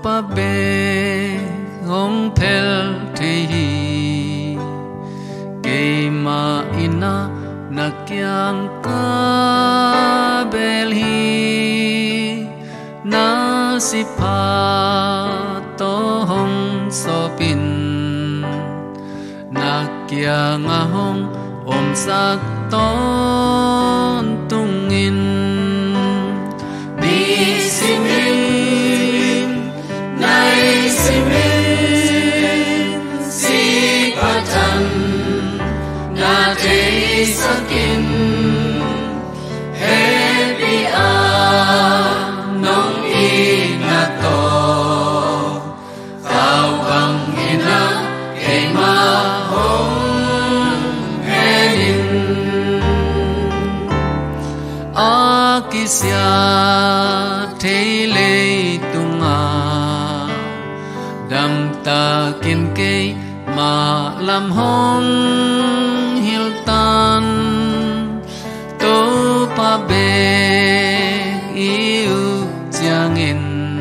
pa be hong pel thi ke ma ina na kyang ka bel hi na si pa to hong so pin na kyang a hong om sak ton tungin ni simin nai simin si patan na te sakin happy a nong i na to tao bang ina ke ma hong henin a kisya te le tunga dam ta kin ke ma lam hong hil tan to pa be iu chang in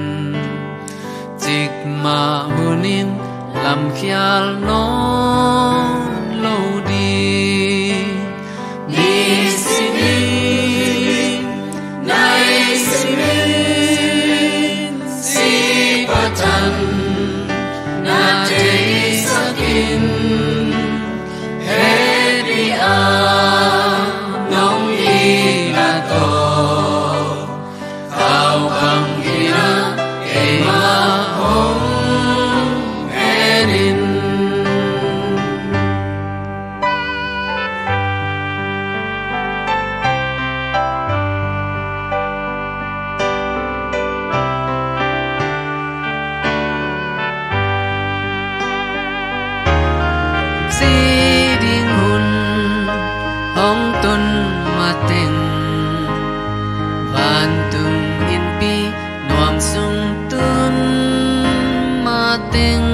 chik ma hunin lam khial no lo di ni simin nai simin si patan na te sakin happy a nong i na to tao bang ina ke ma hong henin si ding hun hong tun ma ting van tung in pi nuam sung tun ma ting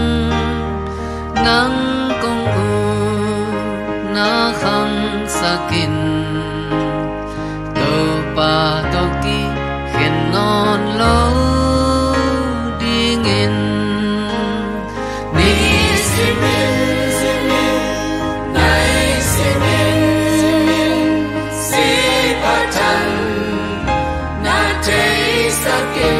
nang kong u na khang sakin to pa to ki khen non lo ding in ni simin si patan na te sakin